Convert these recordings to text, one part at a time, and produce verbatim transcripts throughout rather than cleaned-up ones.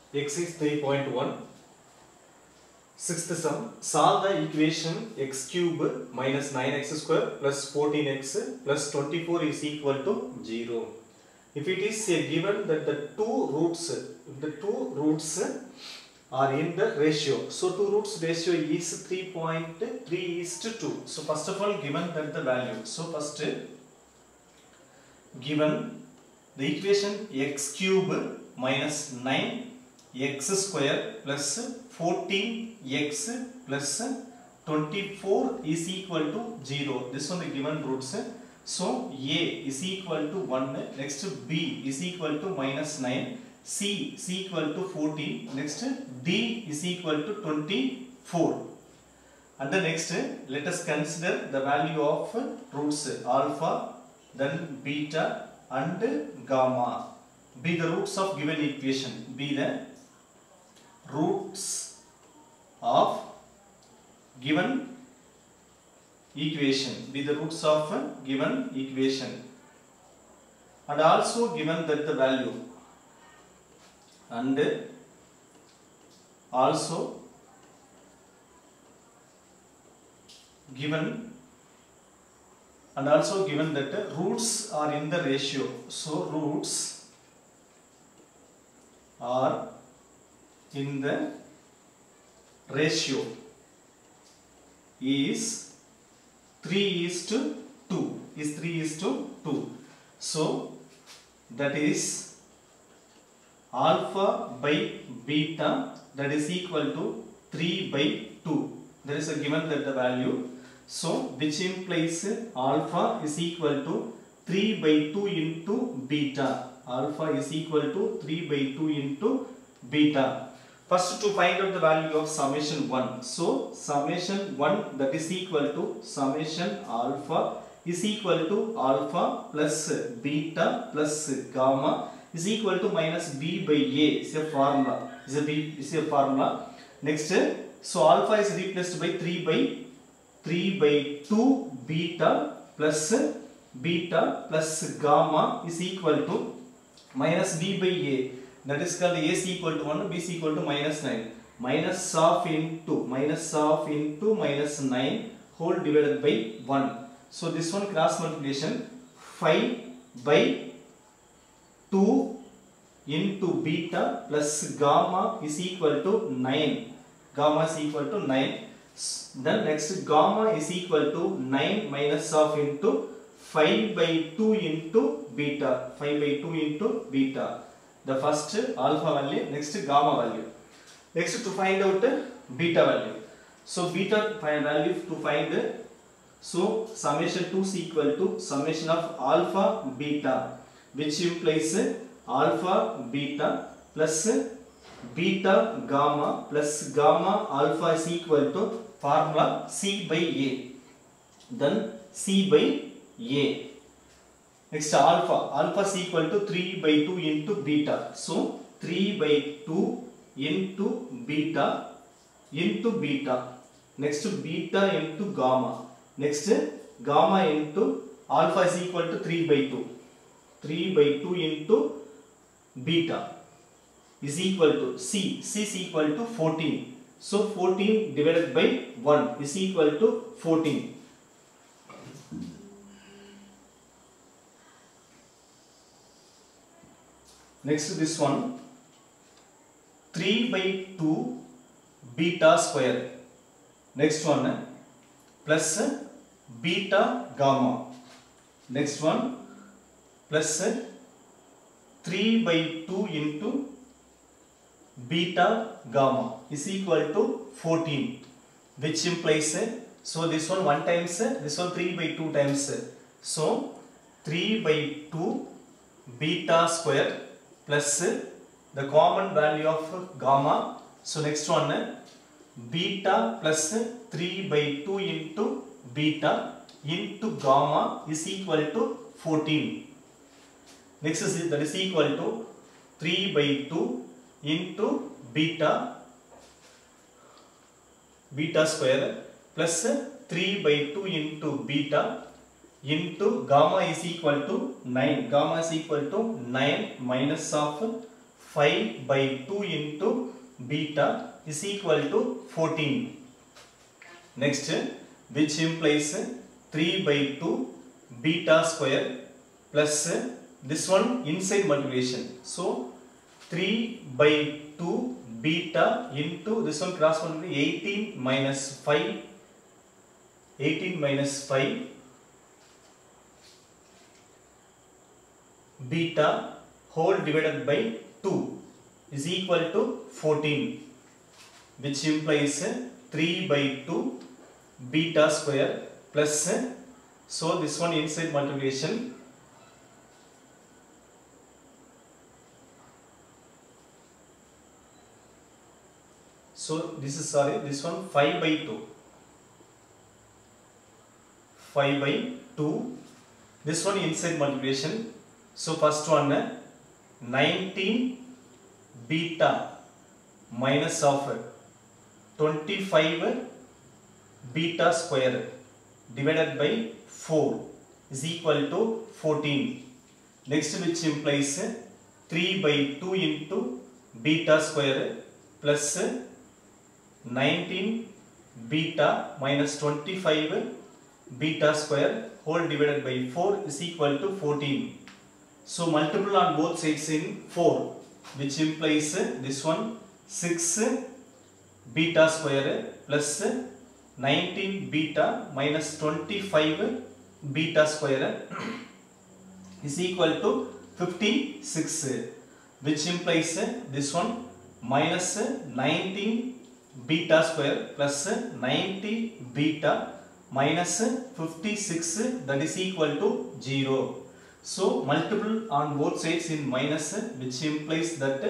Exercise three point one. Sixth sum. Solve the equation x cube minus nine x square plus fourteen x plus twenty-four is equal to zero. If it is uh, given that the two roots, if the two roots are in the ratio. So two roots ratio is three point three is to two. So first of all, given that the value. So first given the equation x cube minus nine x square plus fourteen x plus twenty-four is equal to zero. This one the given roots. So a is equal to one. Next b is equal to minus nine. C is equal to fourteen. Next D is equal to twenty-four. And the next let us consider the value of roots alpha, then beta and gamma. Be the roots of given equation. Be the roots of given equation. Be the roots of given equation. And also given that the value. And also given and also given that the roots are in the ratio. So roots are in the ratio is three is to two. Is three is to two. So that is alpha by beta, that is equal to three by two. There is a given that the value. So which implies alpha is equal to three by two into beta. Alpha is equal to three by two into beta. First to find out the value of summation one. So summation one, that is equal to summation alpha is equal to alpha plus beta plus gamma is equal to minus b by a. Is a formula. Is a b is a formula. Next, so alpha is replaced by three by three by two beta plus beta plus gamma is equal to minus b by a. That is called a is equal to one, b is equal to minus nine. Minus of into minus of into minus nine whole divided by one. So this one cross multiplication five by two into beta plus gamma is equal to nine. Gamma is equal to nine. Then next gamma is equal to nine minus of into five by two into beta. five by two into beta. The first alpha value, next gamma value. Next to find out beta value. So beta value to find. So summation two is equal to summation of alpha beta, which implies alpha beta plus beta gamma plus gamma alpha is equal to formula C by A. Then C by A. Next alpha. Alpha is equal to three by two into beta. So three by two into beta into beta. Next beta into gamma. Next gamma into alpha is equal to three by two. three by two into beta is equal to C. C is equal to fourteen. So fourteen divided by one is equal to fourteen. Next this one, three by two beta square. Next one plus beta gamma. Next one plus three by two into beta gamma is equal to fourteen, which implies so this one one times, this one three by two times. So three by two beta square plus the common value of gamma. So next one beta plus three by two into beta into gamma is equal to fourteen. Next is that is equal to three by two into beta beta square plus three by two into beta into gamma is equal to nine. Gamma is equal to nine minus of five by two into beta is equal to fourteen. Next, which implies three by two beta square plus this one inside multiplication. So, three by two beta into this one cross multiply eighteen minus five. eighteen minus five beta whole divided by two is equal to fourteen, which implies three by two beta square plus, so this one inside multiplication, so this is sorry this one five by two, five by two, this one inside multiplication. So first one nineteen beta minus of twenty-five beta square divided by four is equal to fourteen. Next, which implies three by two into beta square plus nineteen beta minus twenty-five beta square whole divided by four is equal to fourteen. So multiple on both sides in four, which implies this one six beta square plus nineteen beta minus twenty-five beta square is equal to fifty-six, which implies this one minus nineteen beta square plus ninety beta minus fifty-six, that is equal to zero. So multiple on both sides in minus, which implies that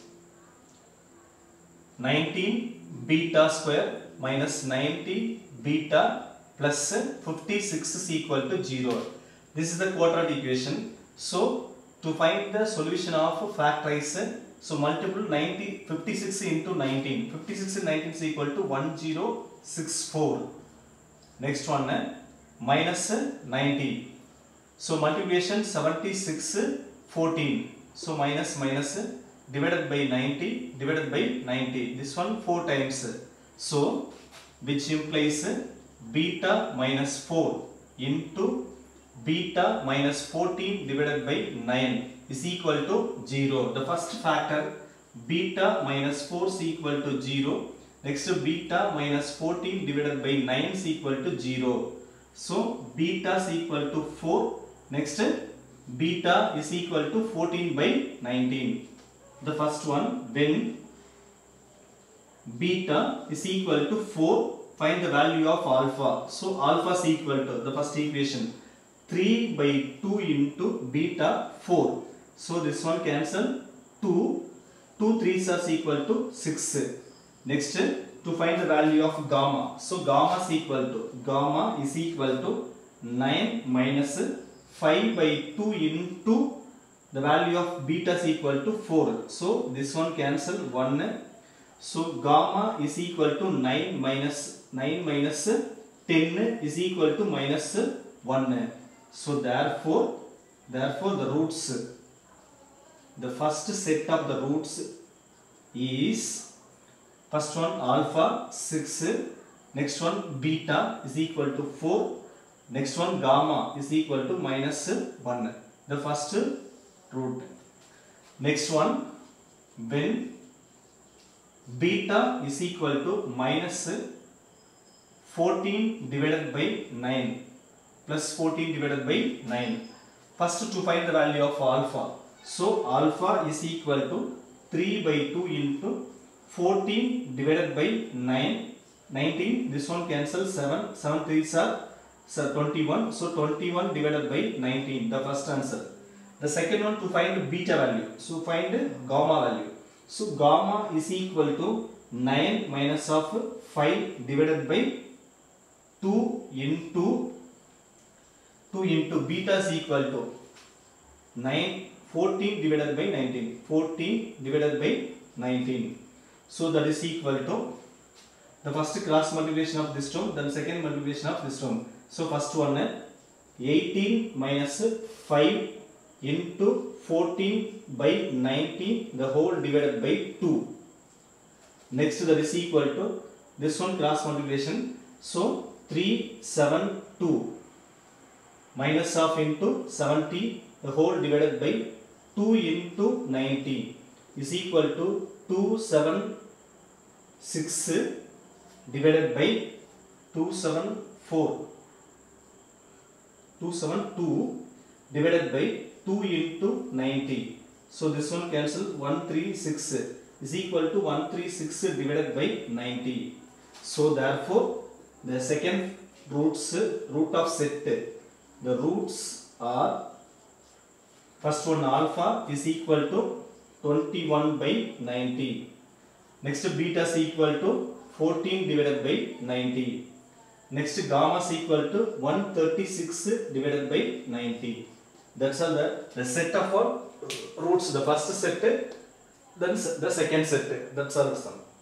nineteen beta square minus ninety beta plus fifty-six is equal to zero. This is the quadratic equation. So to find the solution of factorize, so multiple ninety, fifty-six into nineteen, fifty-six and nineteen is equal to one thousand sixty-four. Next one minus ninety. So multiplication seventy-six, fourteen. So minus minus divided by ninety divided by ninety. This one four times. So which implies beta minus four into beta minus fourteen divided by nine is equal to zero. The first factor beta minus four is equal to zero. Next, beta minus fourteen divided by nine is equal to zero. So beta is equal to four. Next, beta is equal to fourteen by nineteen. The first one, when beta is equal to four, find the value of alpha. So alpha is equal to the first equation three by two into beta four. So this one cancel two. two threes are equal to six. Next, to find the value of gamma. So gamma is equal to gamma is equal to nine minus five by two into the value of beta is equal to four. So this one cancel one. So gamma is equal to nine minus nine minus ten is equal to minus one. So therefore, therefore the roots, the first set of the roots is first one alpha six, next one beta is equal to four, next one gamma is equal to minus one. The first root. Next one, when beta is equal to minus fourteen divided by nine plus fourteen divided by nine. First, to find the value of alpha. So alpha is equal to three by two into fourteen divided by nine, nineteen. This one cancels seven, seven threes are twenty-one. So twenty-one divided by nineteen, the first answer. The second one, to find beta value. So find gamma value. So gamma is equal to nine minus of five divided by two into two into beta is equal to nine, fourteen divided by nineteen. fourteen divided by nineteen. So that is equal to the first cross multiplication of this term, then second multiplication of this term. So first one eighteen minus five into fourteen by nineteen the whole divided by two. Next that is equal to this one cross multiplication. So three seven two minus of into seventy the whole divided by two into ninety is equal to two seven six divided by two seven four. two seven two divided by two into ninety. So this one cancel, one three six is equal to one three six divided by ninety. So therefore the second roots root of set, the roots are, first one alpha is equal to twenty-one by ninety. Next beta is equal to fourteen divided by ninety. Next gamma is equal to one thirty-six divided by ninety. That's all the, the set of our roots. The first set, then the second set. That's all the sum.